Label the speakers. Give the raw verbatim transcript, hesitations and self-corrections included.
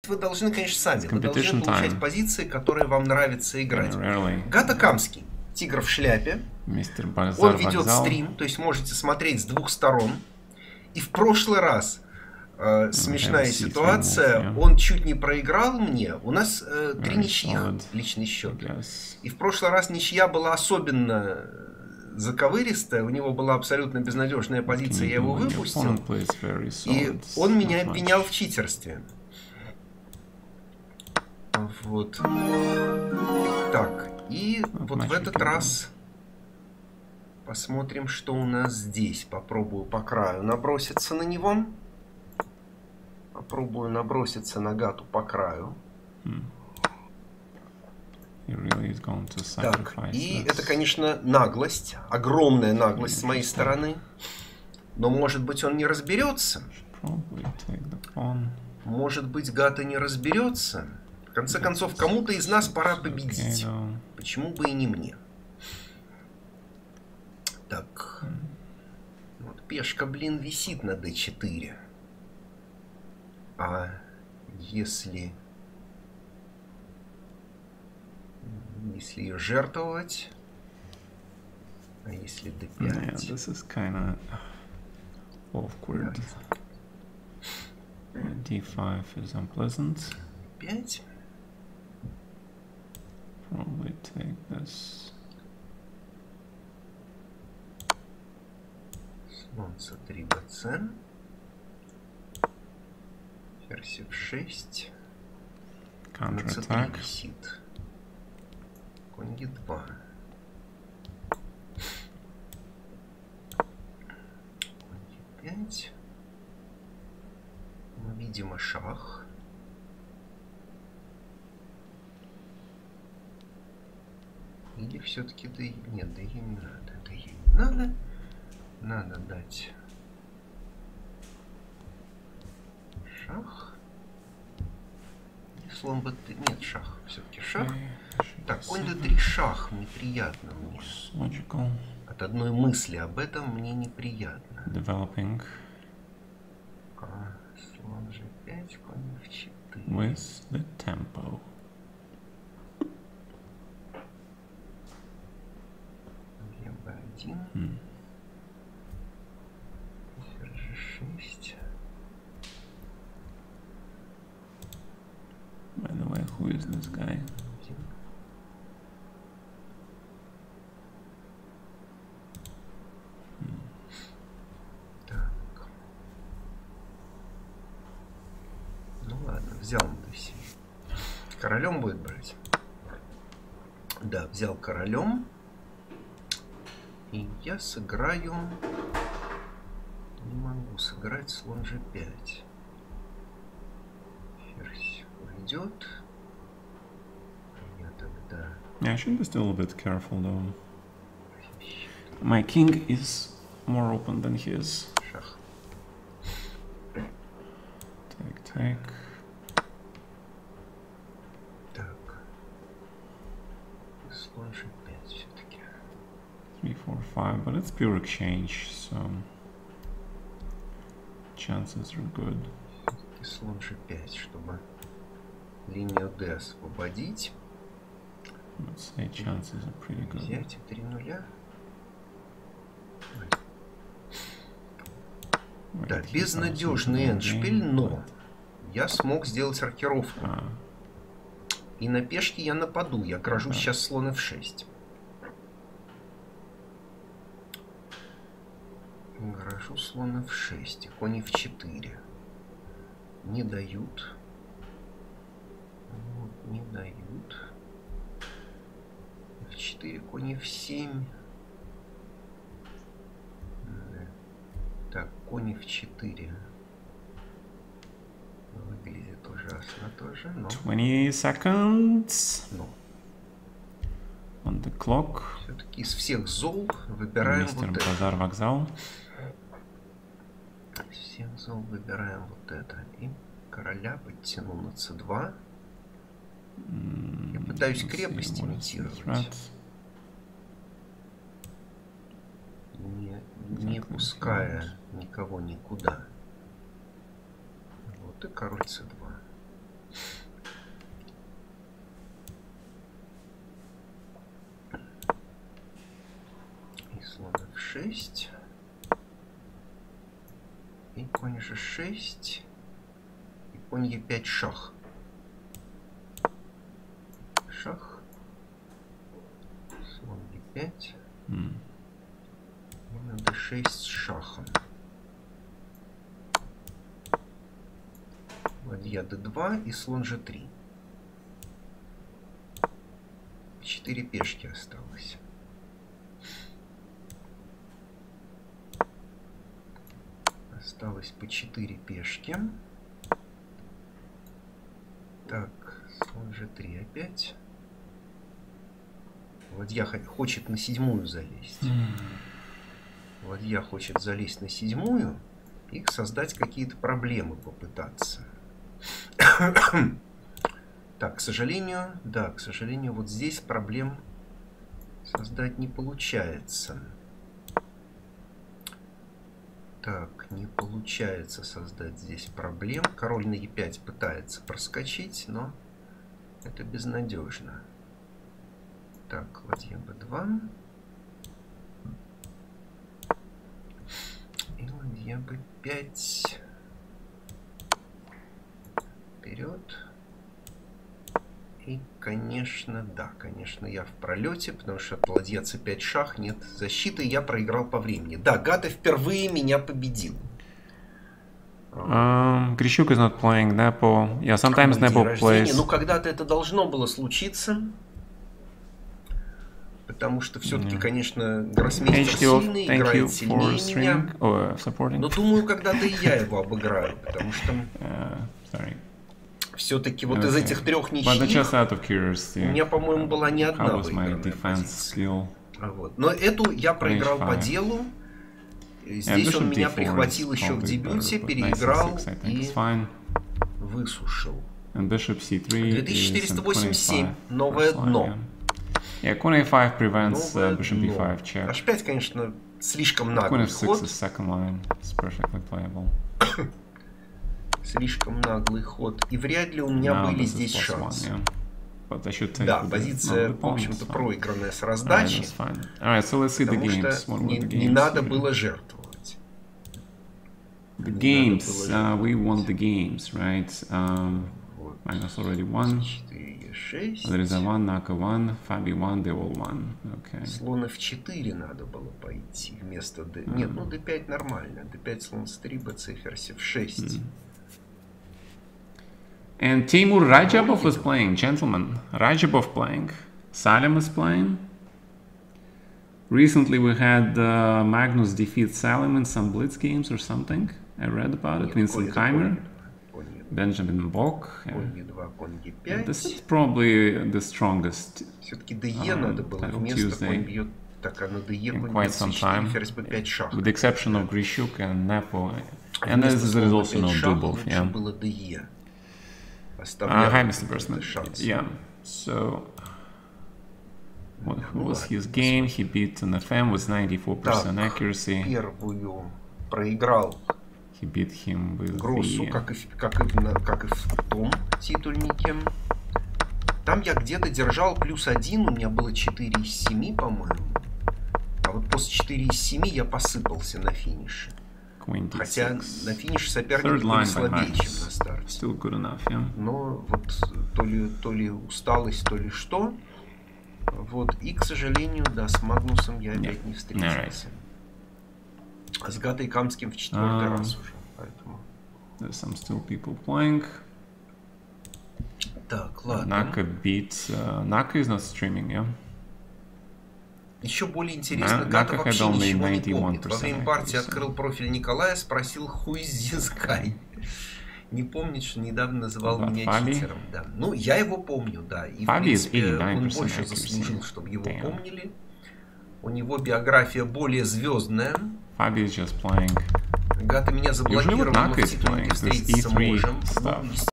Speaker 1: вы должны, конечно, сами. Вы должны получать
Speaker 2: time.
Speaker 1: позиции, которые вам нравится играть.
Speaker 2: Really.
Speaker 1: Гата Камский. Тигр в шляпе.
Speaker 2: Мистер Базар
Speaker 1: Он ведет
Speaker 2: вокзал.
Speaker 1: стрим, то есть можете смотреть с двух сторон. И в прошлый раз э, смешная ситуация, move, yeah. он чуть не проиграл мне. У нас э, три ничьих, личный счет. И в прошлый раз ничья была особенно заковыристая, у него была абсолютно безнадежная позиция, я его выпустил. И он меня обвинял в читерстве. Вот. Так, и вот в этот раз посмотрим, что у нас здесь. Попробую по краю наброситься на него. Попробую наброситься на гату по краю.
Speaker 2: Really
Speaker 1: так, и это, конечно, наглость. Огромная наглость с моей стороны. Но, может быть, он не разберется. Может быть, гата не разберется. В конце концов, кому-то из нас пора победить. Почему бы и не мне? Так. Вот пешка, блин, висит на дэ четыре. А если... Если ее жертвовать... А если дэ пять?
Speaker 2: Yeah, this is kinda awkward. ди файв is unpleasant.
Speaker 1: пять.
Speaker 2: Probably take this.
Speaker 1: Слон цэ три бэ цэ. Ферзь эф шесть. На цэ три висит. Конь е два. Конь е пять. Ну, видимо, шах. Или все-таки да... Нет, да ей не надо. Да ей не надо. Надо дать шах. И слон бэ три. Нет, шах. Все-таки шах. Так, конь дэ три шах. Неприятно мне. От одной мысли об этом мне неприятно.
Speaker 2: Developing.
Speaker 1: А, слон же пять, конь эф четыре.
Speaker 2: With the tempo.
Speaker 1: бэ один.
Speaker 2: Hmm.
Speaker 1: Ферзь же шесть.
Speaker 2: By the way, who is this guy? Взял на дэ семь. Королем будет брать. Да, взял королем. И я сыграю... Не могу сыграть слон же пять. Ферзь уйдет. Я тогда... Yeah, I should be still a bit careful though. My king is more open than his.
Speaker 1: Шах.
Speaker 2: Take, take.
Speaker 1: Слон же пять все-таки.
Speaker 2: three, four, five, but it's pure exchange, so chances are good.
Speaker 1: И слон же пять, чтобы линию дэ освободить.
Speaker 2: Let's say chances are pretty good.
Speaker 1: Взять и три нуля. Да, безнадежный эндшпиль, но я смог сделать рокировку.
Speaker 2: Ah.
Speaker 1: И на пешке я нападу. Я грожу сейчас слон эф шесть. Грожу слон эф шесть. И конь эф четыре. Не дают. Вот, не дают. эф четыре, конь эф семь. Так, конь эф четыре. Выглядит ужасно тоже, но...
Speaker 2: twenty seconds.
Speaker 1: Но.
Speaker 2: On the clock.
Speaker 1: Все-таки из всех зол выбираем
Speaker 2: Мистер
Speaker 1: вот
Speaker 2: Базар
Speaker 1: это.
Speaker 2: вокзал.
Speaker 1: Из всех зол выбираем вот это. И короля подтяну на цэ два.
Speaker 2: Mm,
Speaker 1: Я пытаюсь крепость имитировать. Не, не пуская никого никуда. Вот и король цэ два. шесть. И конь же шесть. И конь е пять шах. Шах. Слон е пять.
Speaker 2: Mm.
Speaker 1: И на дэ шесть с шахом. Ладья дэ два и слон же три. Четыре пешки осталось. Осталось по четыре пешки. Так, слон же три опять. Ладья хочет на седьмую залезть. Mm. Ладья хочет залезть на седьмую и создать какие-то проблемы попытаться. Так, к сожалению, да, к сожалению, вот здесь проблем создать не получается. Так, не получается создать здесь проблем. Король на е пять пытается проскочить, но это безнадежно. Так, ладья бэ два. И ладья бэ пять. Вперед. И, конечно, да, конечно, я в пролете, потому что от ладья цэ пять шах нет защиты, я проиграл по времени. Да, Гата впервые меня победил.
Speaker 2: Um, Grishuk is not playing Nepo. Yeah, sometimes Nepo plays.
Speaker 1: Ну, когда-то это должно было случиться. Потому что все-таки, yeah. конечно, гроссмейстер сильный, играет сильнее меня.
Speaker 2: Oh,
Speaker 1: но думаю, когда-то и я его обыграю, потому что...
Speaker 2: Uh, sorry.
Speaker 1: Все-таки вот okay. из этих трех ничьих
Speaker 2: у
Speaker 1: меня, по-моему, была не одна выигранная позиция. Вот. Но эту я проиграл по делу. Здесь yeah, он меня прихватил еще в дебюте, переиграл и высушил. две тысячи четыреста восемьдесят семь. Новое дно.
Speaker 2: Yeah, Queen а пять prevents uh, Bishop би пять check.
Speaker 1: аш пять, конечно, слишком наглый ход. Слишком наглый ход. И вряд ли у меня no, были здесь шансы.
Speaker 2: One, yeah.
Speaker 1: Да, позиция, в общем-то, проигранная с раздачи.
Speaker 2: Right, right, so let's see the
Speaker 1: потому что не, не надо было жертвовать.
Speaker 2: The games, uh, we won the games, right? Um, вот. Minus already won.
Speaker 1: четыре шесть.
Speaker 2: There is a one, Naka one, Fabi one, they all won. Okay.
Speaker 1: Слон эф четыре надо было пойти вместо d. Mm. Нет, ну дэ пять нормально. дэ пять, слон эс три, bc, ферзь эф шесть. Mm.
Speaker 2: And Timur Rajabov is playing, gentlemen. Rajabov playing. Salim is playing. Recently we had uh, Magnus defeat Salim in some Blitz games or something. I read about it. Vincent Keimer. Benjamin Bok. Yeah. This is probably the strongest um, title Tuesday in quite some time. With the exception of Grishuk and Nepo. And there is also no Dubov. Yeah. Uh, hi, Mister Berstman. Yeah, so what was his game? He beat an F M with ninety-four percent accuracy.
Speaker 1: Первую проиграл
Speaker 2: he beat him with
Speaker 1: Гроссу,
Speaker 2: the...
Speaker 1: как, и, как, и, как и в том титульнике. Там я где-то держал плюс один, у меня было четыре из семи, по-моему. А вот после четыре из семи я посыпался на финише. Хотя на финише соперники были слабее, чем на старте.
Speaker 2: Enough, yeah.
Speaker 1: Но вот то ли, то ли усталость, то ли что. Вот. И, к сожалению, да, с Магнусом я опять yeah. не встретился. Right. А с Гатой Камским в четвертый um, раз уже. Поэтому...
Speaker 2: There's some still people playing.
Speaker 1: Так, ладно.
Speaker 2: Naka beats... Uh, Naka is not streaming, yeah?
Speaker 1: Еще более интересно, Гата вообще ничего не помнит. Во время партии открыл профиль Николая, спросил who is this guy. Не помнит, что недавно называл меня читером. Да. Ну, я его помню, да. И, в принципе, он больше заслужил, чтобы его помнили. У него биография более звездная. Гата меня заблокировал, но в титульнике встретиться можем.